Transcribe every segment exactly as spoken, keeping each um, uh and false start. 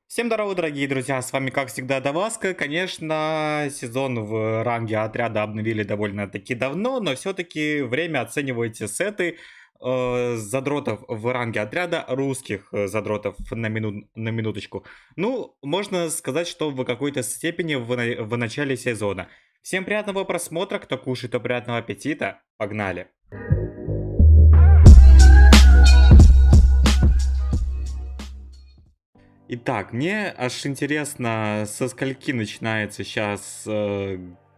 Всем здорово, дорогие друзья, с вами как всегда Даваска. Конечно, сезон в ранге отряда обновили довольно-таки давно, но все-таки время оценивайте сеты э, задротов в ранге отряда, русских э, задротов на, мину- на минуточку. Ну, можно сказать, что в какой-то степени в, на- в начале сезона. Всем приятного просмотра, кто кушает, то приятного аппетита. Погнали! Итак, мне аж интересно, со скольки начинается сейчас э,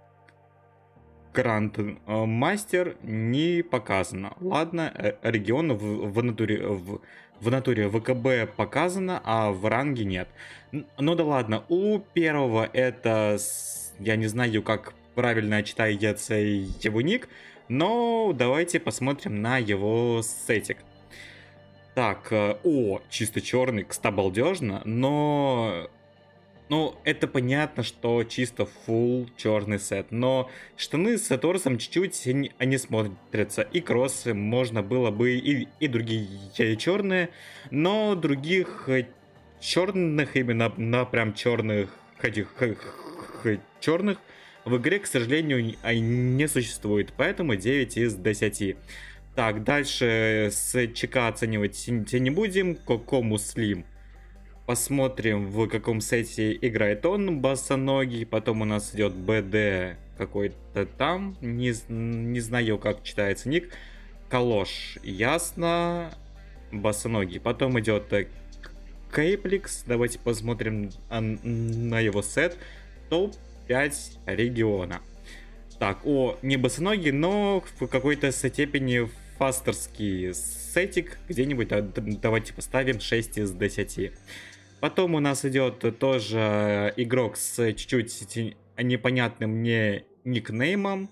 Гранд э, Мастер, не показано. Ладно, э, регион в, в натуре в, в натуре ВКБ показано, а в ранге нет. Н- Ну да ладно, у первого это, с- я не знаю, как правильно читается его ник, но давайте посмотрим на его сетик. Так, э, о, чисто черный, кста балдежно, но... Ну, это понятно, что чисто full черный сет, но штаны с торсом чуть-чуть они, они смотрятся, и кроссы можно было бы и, и другие черные, но других черных, именно на прям черных, этих черных в игре, к сожалению, не существует, поэтому девять из десяти. Так, дальше с ЧК оценивать не будем. Коко Муслим. Посмотрим, в каком сете играет он, босоногий. Потом у нас идет БД какой-то там. Не, не знаю, как читается ник. Калош. Ясно. Босоногий. Потом идет Кейпликс. Давайте посмотрим на его сет. топ пять региона. Так, о, не босоногий, но в какой-то степени фастерский сетик. Где-нибудь давайте поставим шесть из десяти. Потом у нас идет тоже игрок с чуть-чуть непонятным мне никнеймом.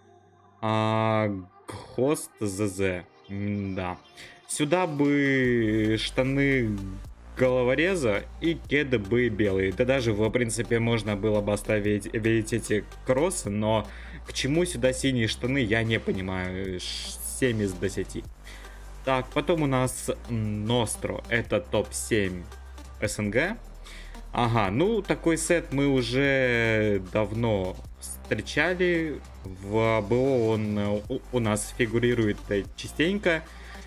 А, Хост ЗЗ. Да. Сюда бы штаны головореза и кеды бы белые. Да даже, в принципе, можно было бы оставить ведь эти кроссы, но к чему сюда синие штаны, я не понимаю. семь из десяти. Так, потом у нас Ностро. Это топ семь СНГ. Ага, ну такой сет мы уже давно встречали. В БО он у, у нас фигурирует частенько.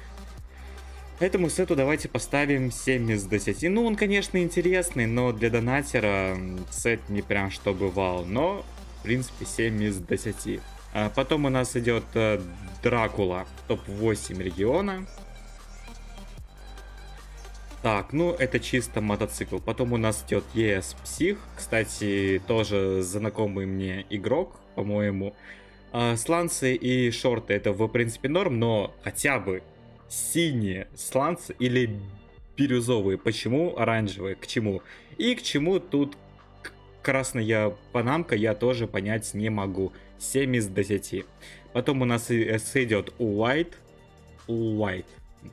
Этому сету давайте поставим семь из десяти. Ну, он, конечно, интересный, но для донатера сет не прям что бывал. Но, в принципе, семь из десяти. А потом у нас идет э, Дракула, топ восемь региона. Так, ну это чисто мотоцикл. Потом у нас идет ЕС Псих. Кстати, тоже знакомый мне игрок, по-моему. А, сланцы и шорты это в принципе норм, но хотя бы синие сланцы или бирюзовые. Почему оранжевые? К чему? И к чему тут красная панамка, я тоже понять не могу. семь из десяти. Потом у нас идет White. White.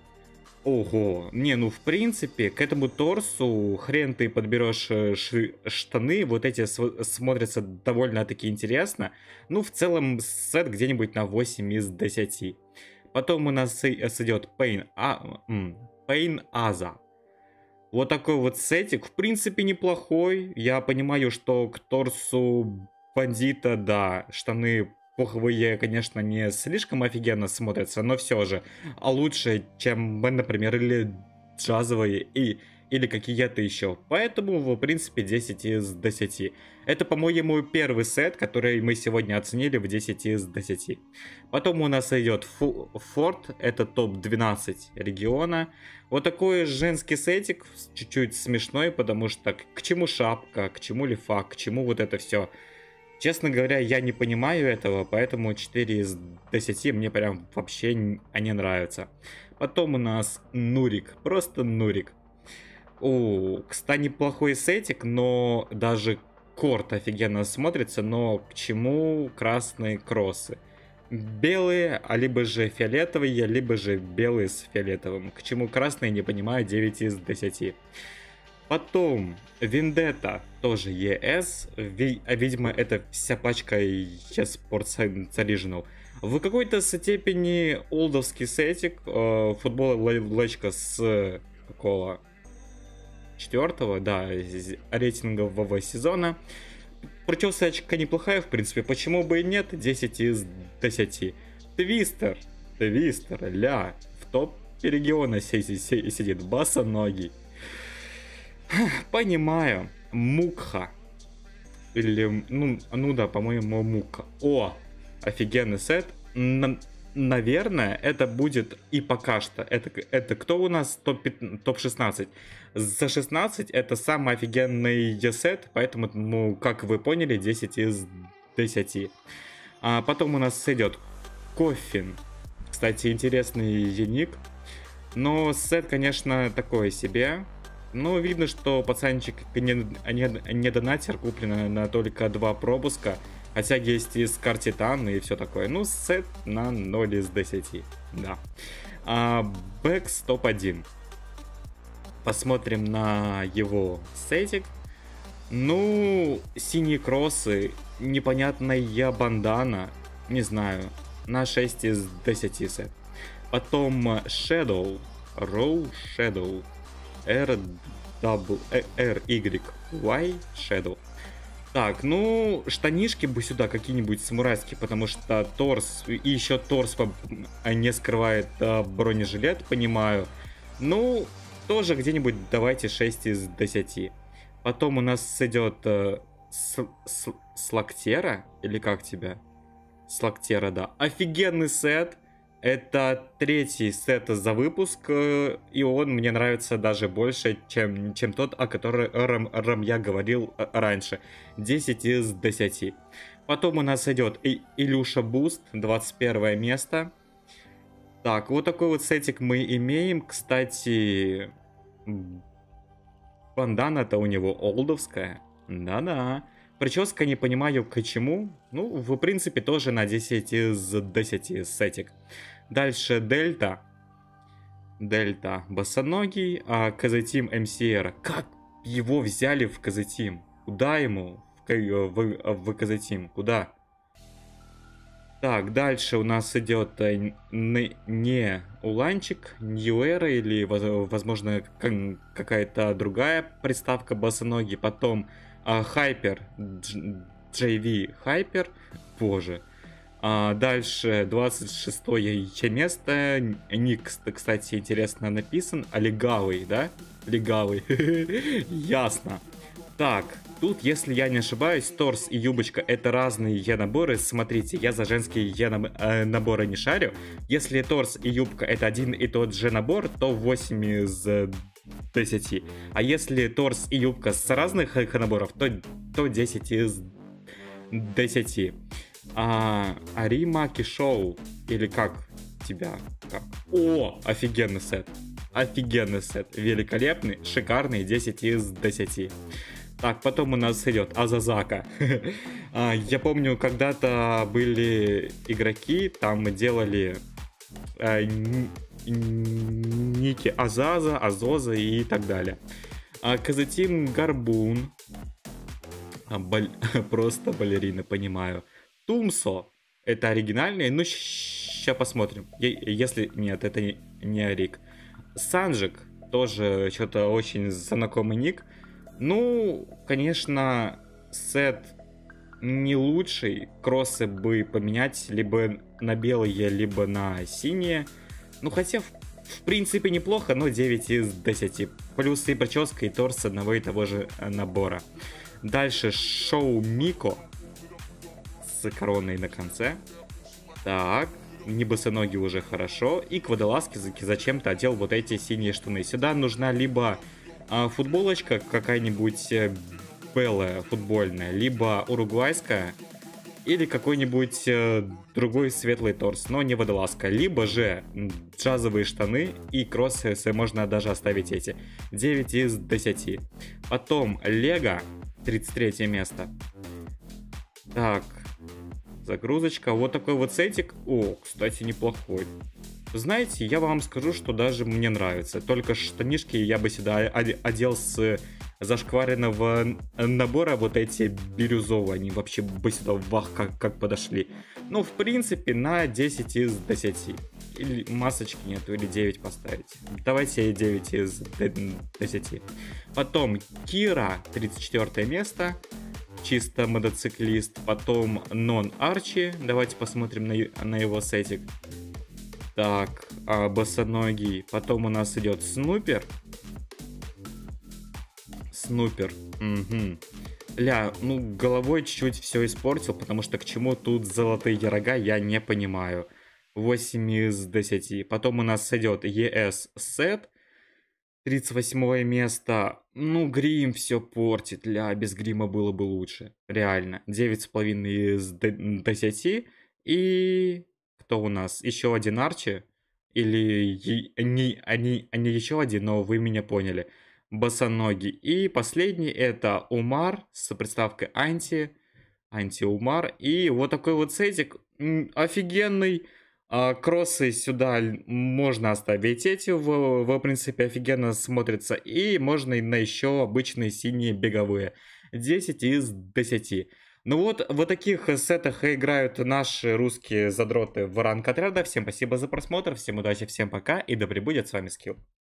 Ого, не, ну в принципе, к этому торсу хрен ты подберешь ши- штаны, вот эти св- смотрятся довольно-таки интересно. Ну, в целом, сет где-нибудь на восемь из десяти. Потом у нас и- идет Pain, а, м, Pain Aza. Вот такой вот сетик, в принципе, неплохой. Я понимаю, что к торсу бандита, да, штаны пуховые, конечно, не слишком офигенно смотрятся, но все же. А лучше, чем, например, или джазовые, и, или какие-то еще. Поэтому, в принципе, десять из десяти. Это, по-моему, первый сет, который мы сегодня оценили в десять из десяти. Потом у нас идет Форд, это топ двенадцать региона. Вот такой женский сетик, чуть-чуть смешной, потому что к чему шапка, к чему лифа, к чему вот это все. Честно говоря, я не понимаю этого, поэтому четыре из десяти мне прям вообще не нравятся. Потом у нас Нурик, просто Нурик. О, кстати, неплохой сетик, но даже корт офигенно смотрится, но к чему красные кроссы? Белые, а либо же фиолетовые, либо же белые с фиолетовым. К чему красные, не понимаю, девять из десяти. Потом Вендетта, тоже ЕС, ви, а, видимо это вся пачка eSports Original. В какой-то степени олдовский сетик, э, футбол лечка с какого? четвертого, да, из рейтингового сезона. Причесочка неплохая, в принципе, почему бы и нет, десять из десяти. Твистер, Твистер, ля, в топе региона сидит, босоногий. Понимаю, Мукха. Или, ну, ну да, по-моему, Мукха. О, офигенный сет. На, наверное, это будет и пока что. Это, это кто у нас? топ шестнадцать. За шестнадцать это самый офигенный сет, поэтому, ну, как вы поняли, десять из десяти. А потом у нас идет Коффин. Кстати, интересный ник. Но сет, конечно, такое себе. Ну, видно, что пацанчик не, не, не донатер, куплено на только два пропуска. Хотя есть из карт Титан и все такое. Ну, сет на ноль из десяти. Да. А, Бэкс топ один. Посмотрим на его сетик. Ну, синие кроссы, непонятная бандана. Не знаю. На шесть из десяти сет. Потом Shadow. Row Shadow. R W R Y Y Shadow. Так, ну, штанишки бы сюда какие-нибудь самурайские, потому что торс, и еще торс не скрывает а, бронежилет, понимаю. Ну, тоже где-нибудь давайте шесть из десяти. Потом у нас идет а, с, с, Слактера, или как тебя? Слактера, да. Офигенный сет. Это третий сет за выпуск, и он мне нравится даже больше, чем, чем тот, о котором Рам, я говорил раньше. десять из десяти. Потом у нас идет и Илюша Буст, двадцать первое место. Так, вот такой вот сетик мы имеем. Кстати, бандана-то у него олдовская. Да-да. Прическа не понимаю к чему. Ну, в принципе, тоже на десять из десяти сетик. Дальше Дельта. Дельта босоногий, а Казатим эм си эр. Как его взяли в Казатим? Куда ему в, в, в Казатим? Куда? Так, дальше у нас идет не Уланчик, Ньюэра или, возможно, какая-то другая приставка босоногий. Потом Хайпер, джей ви Хайпер, боже. А дальше двадцать шестое место, ник, кстати, интересно написан, а легавый, да? Легавый, ясно. Так, тут, если я не ошибаюсь, торс и юбочка это разные е-наборы. Смотрите, я за женские е-наборы не шарю. Если торс и юбка это один и тот же набор, то восемь из десяти. А если торс и юбка с разных наборов, то, то десять из десяти. А, Арима Кишоу, или как тебя? Как? О, офигенный сет. Офигенный сет. Великолепный, шикарный, десять из десяти. Так, потом у нас идет Азазака. Я помню, когда-то были игроки, там мы делали ники Азаза, Азоза и так далее. Казатим Гарбун. Бол... Просто балерина, понимаю. Тумсо. Это оригинальный, ну сейчас посмотрим. Если нет, это не, не Арик. Санджик. Тоже что-то очень знакомый ник. Ну, конечно, сет не лучший. Кроссы бы поменять либо на белые, либо на синие. Ну, хотя, в, в принципе, неплохо, но девять из десяти. Плюс и прическа, и торс одного и того же набора. Дальше Шоу Мико. С короной на конце. Так, не босоногий уже хорошо. И к водолазке зачем-то одел вот эти синие штаны. Сюда нужна либо а, футболочка какая-нибудь белая, футбольная, либо уругвайская, или какой-нибудь э, другой светлый торс, но не водолазка. Либо же джазовые штаны и кроссы, можно даже оставить эти. девять из десяти. Потом Лего, тридцать третье место. Так, загрузочка. Вот такой вот сетик. О, кстати, неплохой. Знаете, я вам скажу, что даже мне нравится. Только штанишки я бы сюда одел с зашкваренного набора. Вот эти бирюзовые, они вообще бы сюда вах как, как подошли. Ну, в принципе, на десять из десяти. или масочки нету, или девять поставить. Давайте девять из десяти. Потом Кира, тридцать четвёртое место. Чисто мотоциклист. Потом Нон Арчи. Давайте посмотрим на, на его сетик. Так, а, босоногий. Потом у нас идет Снупер. Снупер. Угу. Ля, ну головой чуть-чуть все испортил, потому что к чему тут золотые рога, я не понимаю. восемь из десяти. Потом у нас идет и эс Сет. тридцать восьмое место. Ну, грим все портит. Ля, без грима было бы лучше. Реально. девять с половиной из десяти. И кто у нас? Еще один Арчи. Или они, они, они еще один, но вы меня поняли. Босоногий. И последний это Умар с приставкой анти. Анти-Умар. И вот такой вот сетик. Офигенный. А, кроссы сюда можно оставить. Эти, в, в принципе, офигенно смотрятся. И можно и на еще обычные синие беговые. десять из десяти. Ну вот, в таких сетах играют наши русские задроты в ранг отряда. Всем спасибо за просмотр, всем удачи, всем пока и да пребудет с вами скилл.